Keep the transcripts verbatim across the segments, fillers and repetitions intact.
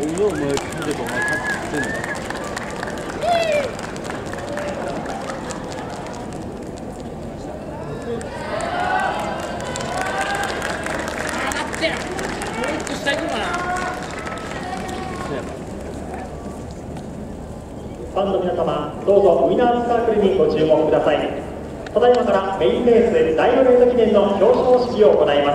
이거 뭐 근데 정말 탔는데. ファンの皆様、どうぞウィナーズサークルにご注目ください。ただいまからメインレース第よレース記念の表彰式を行います。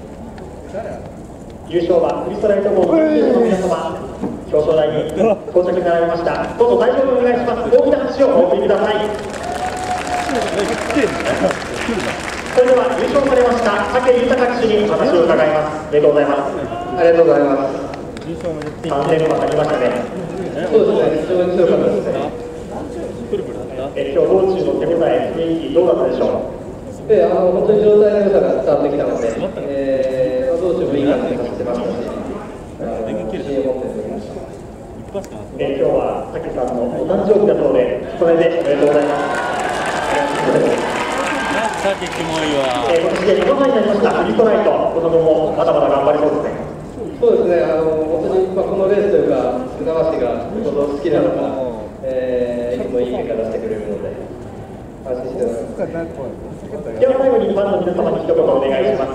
優勝はクリストライト号の選手の皆様、表彰台に到着になられました。どうぞ大丈夫お願いします。大きな拍手をお送りください。それでは優勝されました武豊騎手にお話を伺います。おめでとうございます。 ありがとうございます。 さんぜん馬勝りましたね。 そうですね、非常に強かったですね。 え今日道中の手応え、雰囲気どうだったでしょう。 で、あの本当に状態の良さが伝わってきたので、えー、道中もいい感じで走ってましたし、自信を持って取りました。 え今日は武さんのお誕生日だそうで、それでおめでとうございます。 さてキモいわ。 えー、今年でにどかになりましたクリストライト、この後もまだまだ頑張りそうですね。 そうですね、あの本当に、まあ、このレースというか、船橋がほど好きなのか、えー、いつもいい結果出してくれるので、安心してます。 では最後にファンの皆様に一言お願いします。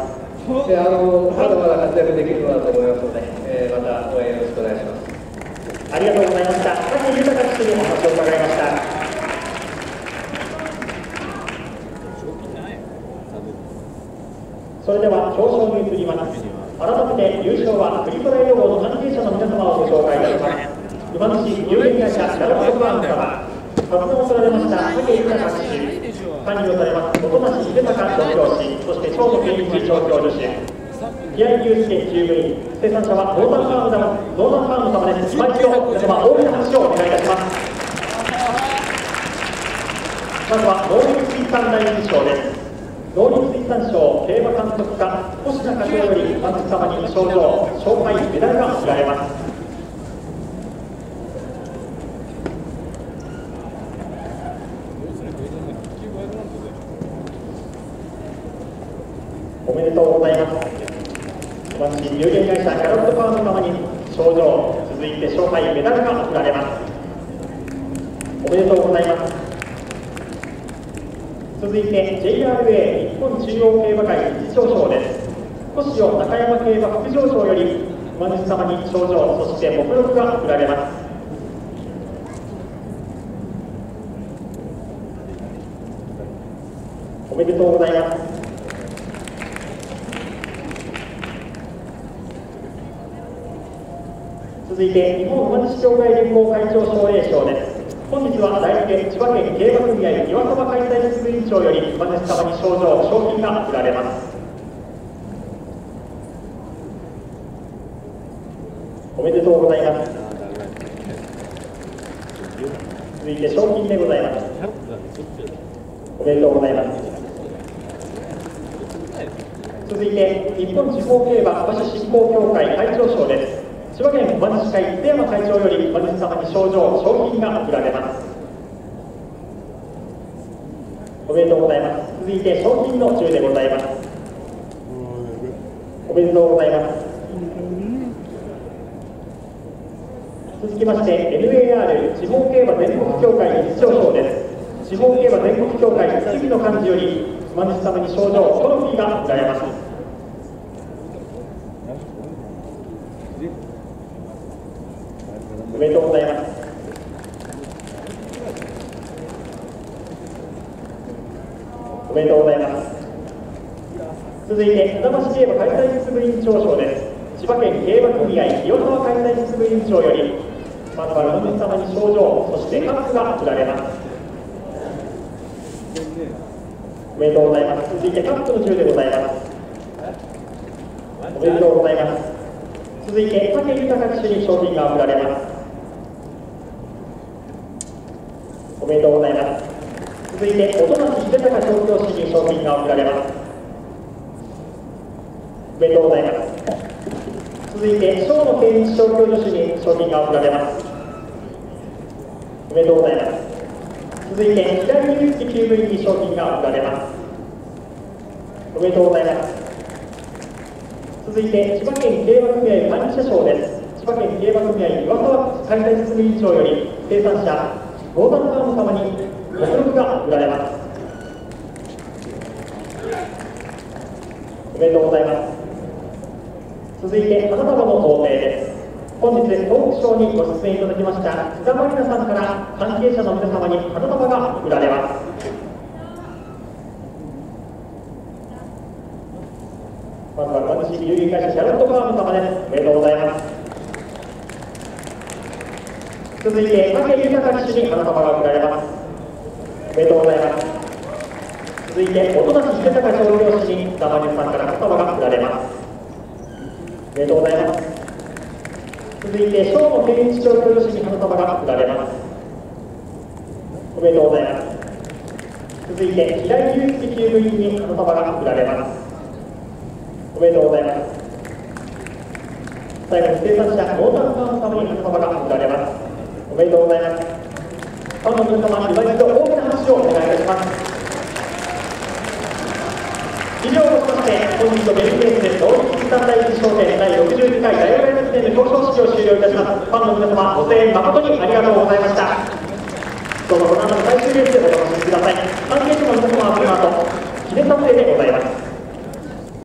で、あのまだまだ活躍できるのだと思いますので、えー、また応援よろしくお願いします。 ありがとうございました。武豊騎手にお話を伺いました。それでは表彰に移ります。改めて優勝はクリストライト号の関係者の皆様をご紹介いたします。馬主有限会社ラロットファーム様、発表されました武豊騎手、管理をされます音無秀隆調教師、そして長野健一調教助手、宮城祐介厩務員、生産者はノーザンファーム様、ノーザンファーム様です。今一度皆様大きな拍手をお願いいたします。まずは農林水産大臣賞です。農林水産省競馬監督課星名課長より馬主様に賞状、賞牌、メダルが贈られます。おめでとうございます。馬主有限会社キャロットファーム様に賞状、続いて賞牌、メダルが贈られます。おめでとうございます。続いて ジェイアールエー 日本中央競馬会理事長賞です。星尾中山競馬副場長より馬主様に賞状、そして目録が贈られます。おめでとうございます。続いて日本馬主協会連合会長奨励賞です。本日は代理店千葉県競馬組合岩沢開催実務委員長より馬主様に賞状、賞金が贈られます。おめでとうございます。続いて賞金でございます。おめでとうございます。続いて日本地方競馬馬主振興協会会長賞です。千葉県馬主会津山会長より馬主様に賞状、賞金が贈られます。おめでとうございます。続いて賞金の授与でございます。おめでとうございます。続きまして エヌエーアール 地方競馬全国協会理事長賞です。地方競馬全国協会杉野幹事より馬主様に賞状、トロフィーが贈られます。おめでとうございます。おめでとうございます。続いて船橋競馬開催実務委員長賞です。千葉県競馬組合岩沢開催実務委員長よりまずは馬主様に賞状、そしてカップが贈られます。おめでとうございます。続いてカップの授与でございます。おめでとうございます。続いて武豊騎手に賞金が贈られます。おめでとうございます。続いて音無秀隆調教師に賞金が贈られます。おめでとうございます。続いて小野健一調教助手に賞金が贈られます。おめでとうございます。続いて平井祐介厩務員に賞金が贈られます。おめでとうございます。続いて千葉県競馬組合管理者賞です。千葉県競馬組合岩沢開催実務委員長より生産者ゴーダンファーム様に目録が贈られます。おめでとうございます。続いて花束の贈呈です。本日トークショーにご出演いただきました津田まりなさんから関係者の皆様に花束が贈られます。まずは株式有限会社シャロットファーム様です。おめでとうございます。続いて武豊騎手に花束が贈られます。おめでとうございます。続いて音無秀隆調教師に津田まりなさんから花束が贈られます。おめでとうございます。続いて正野健一調教師に花束が贈られます。おめでとうございます。続いて平井祐介厩務員に花束が贈られます。おめでとうございます。最後に生産者ゴーダンファーム様に花束が贈られます。おめでとうございます。ファンの皆様、今一度大きな拍手をお願いいたします。以上をもちまして本日のメインレースで同日三大一商店第ろくじゅうにかい大王祭記念の表彰式を終了いたします。ファンの皆様、ご声援誠にありがとうございました。どうぞこの後の最終レースでお楽しみください。